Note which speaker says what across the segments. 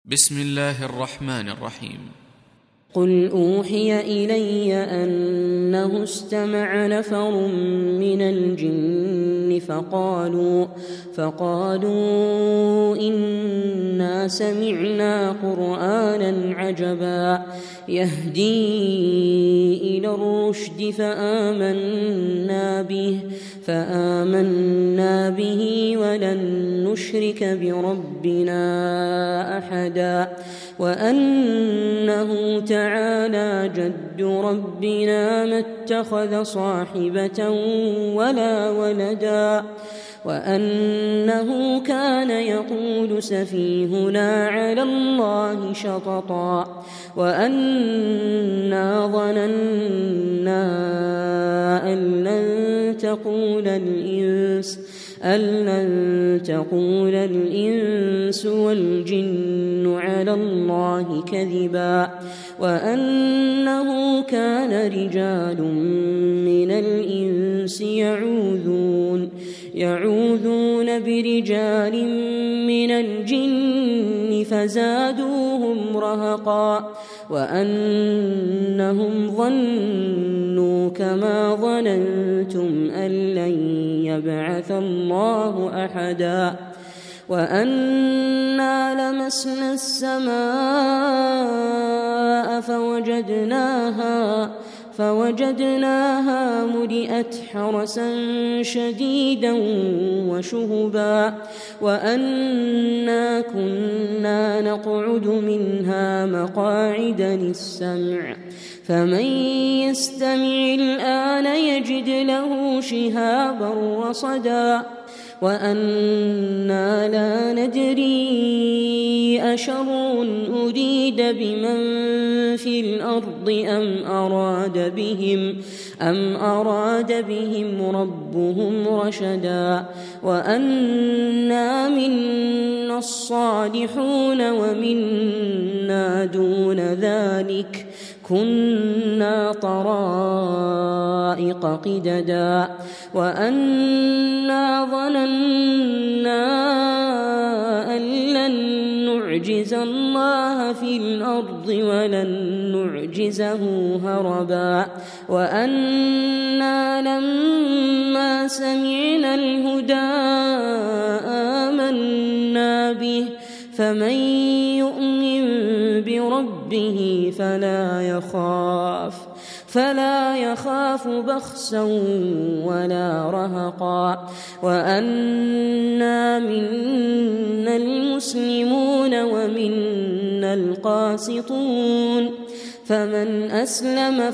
Speaker 1: بسم الله الرحمن الرحيم.
Speaker 2: قل أوحي إلي أنه استمع نفر من الجن فقالوا إنا سمعنا قرآنا عجبا يهدي إلى الرشد فآمنا به ولن نشرك بربنا أحدا وأنه تعالى جد ربنا ما اتخذ صاحبة ولا ولدا وأنه كان يقول سفيهنا على الله شططا وأنا ظننا أن لن تقول الإنس والجن على الله كذبا وأنه كان رجال من الإنس يعوذون برجال من الجن فزادوهم رهقا وأنهم ظنوا كما ظننتم أن لن يبعث الله أحدا وأنا لمسنا السماء فوجدناها ملئت حرسا شديدا وشهبا وأنا كنا نقعد منها مقاعد للسمع فمن يستمع الآن يجد له شهابا رصدا وأنا لا ندري أشر أريد بمن في الأرض أم أراد بهم ربهم رشدا وأنا منا الصالحون ومنا دون ذلك كنا طرائق قددا وأنا ظننا أن لن نعجز الله في الأرض ولن نعجزه هربا وأنا لما سمعنا الهدى آمنا به فمن يؤمن بربه فلا يخاف بخسا ولا رهقا وأنا منا المسلمون ومنا القاسطون فمن أسلم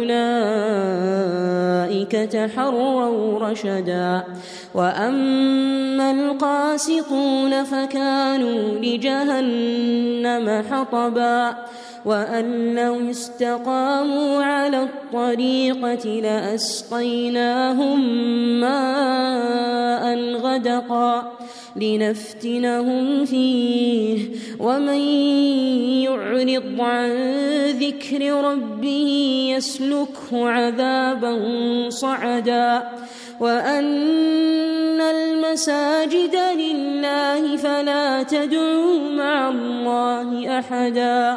Speaker 2: فأولئك تحروا رشدا وأما القاسطون فكانوا لجهنم حطبا وأن لو استقاموا على الطريقة لأسقيناهم ماء غدقا لنفتنهم فيه ومن يعرض عن ذكر ربه يسلكه عذابا صعدا وأن المساجد لله فلا تدعوا مع الله أحدا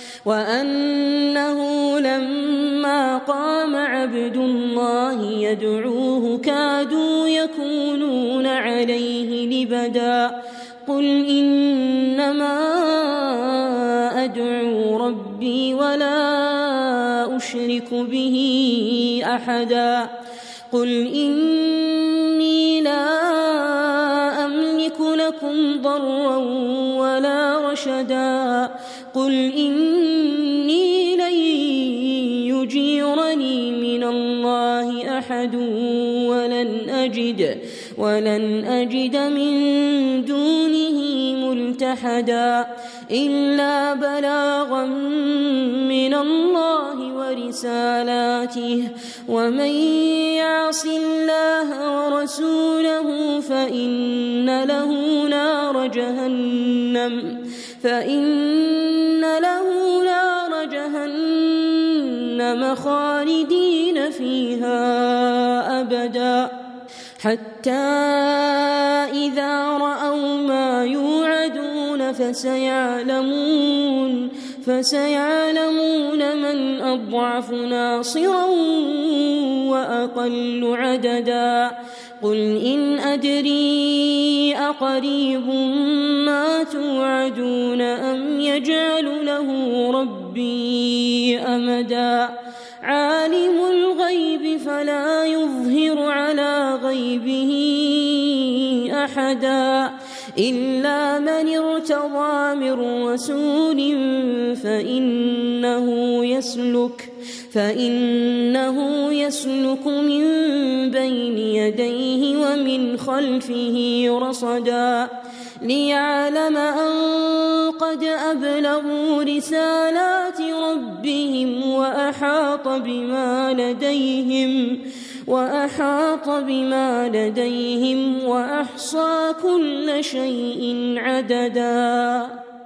Speaker 2: وأنه لما قام عبد الله يدعوه كادوا يكونون عليه لبدا قل إنما أدعو ربي ولا أشرك به أحدا قل إني لا أملك لكم ضرا ولا رشدا قل إني لن يجيرني من الله أحد ولن أجد من دونه ملتحدا إلا بلاغا من الله ورسالاته ومن يعص الله ورسوله فإن له نار جهنم خالدين فيها أبدا حتى إذا رأوا ما يوعدون فسيعلمون من أضعف ناصرا وأقل عددا قل إن أدري أقريب ما توعدون أم يجعل له ربي أمدا عالم الغيب فلا يظهر على غيبه أحدا إلا من ارتضى من رسول فإنه يسلك من بين يديه ومن خلفه رصدا ليعلم أن قد أبلغوا رسالات ربهم وأحاط بما لديهم وأحصى كل شيء عددا.